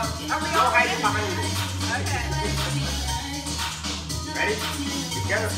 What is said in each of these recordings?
No hiding behind me. Okay. Ready? Together.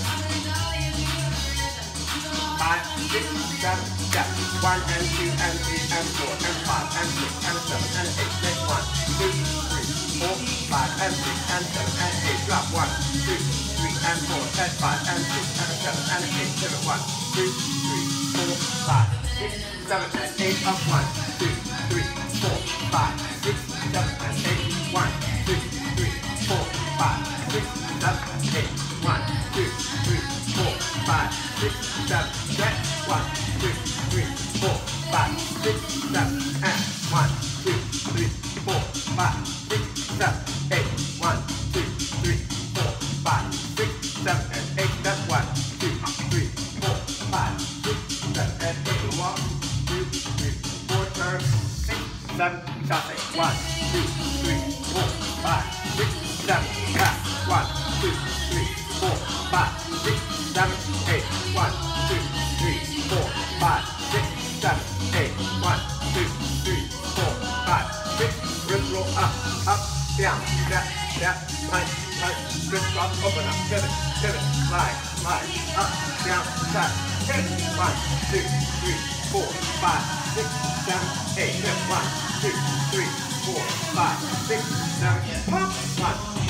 5, 6, 7, step. 1 and 2 and 3 and 4 and 5 and 6 and 7 and 8. Next 1, 2, 3, 4, 5 and 6 and 7 and 8. Drop 1, 2, 3 and 4 and 5 and 6 and 7 and 8. Pivot 1, 2, 3, 4, 5, 6, 7 and 8. Up 1, 2, 3, 4, 5, 6, 7 and 8. 1, 2, 3, 4, 5, 6, 7 and 8. 1, 2, 3, 4, 5, 6, 7. Stretch 1, 2, 3, 4, 5, 6, 7 and 1, 2, 3, 4, 5, 6, 7, 8. 1, 2, 3, 4, 5, 6, 7 and 8. That's 1, 2, 3, 4, 5, 6, 7 and 8. Walk, 2, 3, 4, turn, 6, 7. Stop it. 1, 2, 3, 4, 5, 6, 7. Back. 1, 2, 3, 4, 5, 6, 7, 8. 1, 2, 3, 4, 5, 6, 7, 8. 1, 2, 3, 4, 5, 6. Wrist roll up, up, down, step, step, punch, punch, wrist drop, open up, pivot, pivot, slide, slide, up, down, side, hit. 1, 2, 3, 4, 5, 6, 7, 8. Hit. 1, 2, 3, 4, 5, 6, 7, pump. 1,